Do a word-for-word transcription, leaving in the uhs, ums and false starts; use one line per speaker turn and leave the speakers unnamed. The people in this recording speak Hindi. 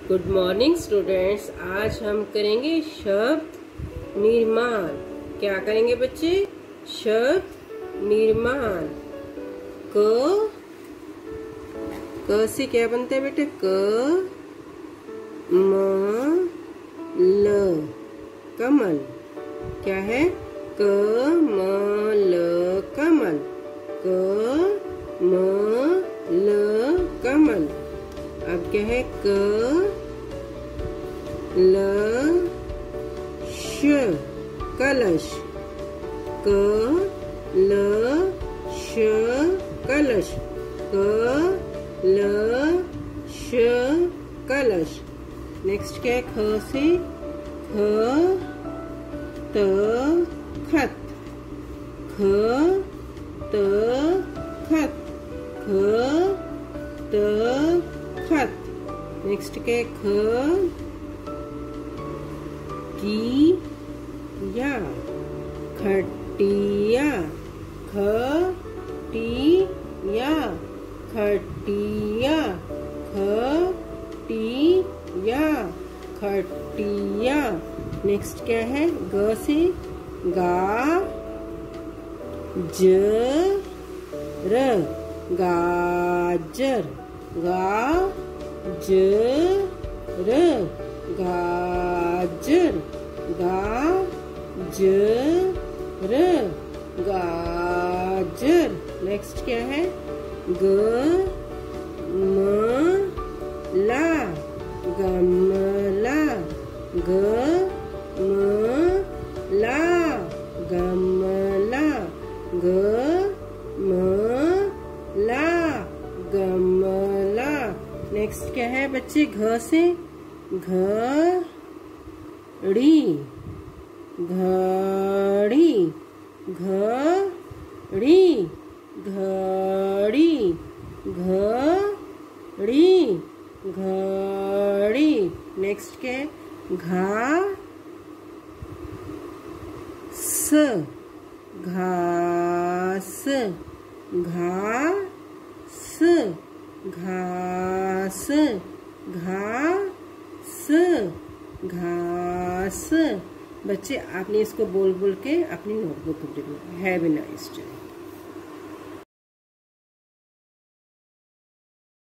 Good morning students. आज हम करेंगे शब्द निर्माण। क्या करेंगे बच्चे? शब्द निर्माण। क क से क्या बनता है बेटा? क म ल कमल। क्या है? क म ल कमल। क म ल कमल। अब क्या है? क ल श कलश। क ल श कलश। क ल श कलश। नेक्स्ट क्या है? ख से ख त खत। ख त खत। ख त खत। नेक्स्ट क्या है? ख की या खटिया। ख टी या खटिया। ख टी या खटिया। नेक्स्ट क्या है? ग से गा ज र गाजर। गा ज र गाजर। गा ज र गाजर। नेक्स्ट क्या है? ग म ला गमला। ग म ला गमला। ग म ला गमला। नेक्स्ट क्या है बच्चे? घ से घड़ी घड़ी। घड़ी घड़ी घड़ी घड़ी। नेक्स्ट क्या है? घा स घास। घास घास घास घास। बच्चे आपने इसको बोल बोल के अपनी नोटबुक में लिखना। Have a nice day.